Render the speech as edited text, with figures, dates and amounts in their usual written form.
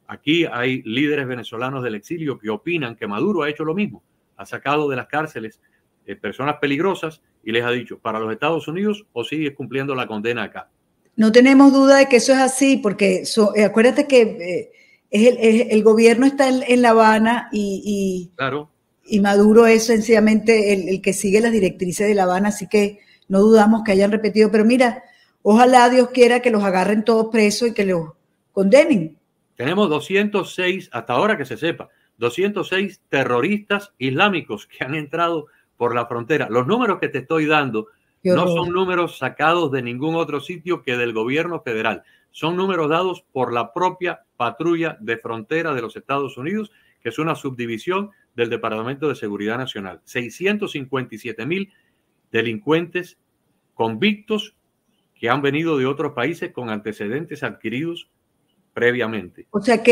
Aquí hay líderes venezolanos del exilio que opinan que Maduro ha hecho lo mismo. Ha sacado de las cárceles personas peligrosas y les ha dicho, para los Estados Unidos o sigues cumpliendo la condena acá. No tenemos duda de que eso es así, porque acuérdate que el gobierno está en La Habana claro. Y Maduro es sencillamente el que sigue las directrices de La Habana, así que no dudamos que hayan repetido. Pero mira, ojalá Dios quiera que los agarren todos presos y que los condenen. Tenemos 206, hasta ahora que se sepa, 206 terroristas islámicos que han entrado por la frontera. Los números que te estoy dando no son números sacados de ningún otro sitio que del gobierno federal. Son números dados por la propia patrulla de frontera de los Estados Unidos, que es una subdivisión del Departamento de Seguridad Nacional. 657,000 delincuentes convictos que han venido de otros países con antecedentes adquiridos previamente. O sea que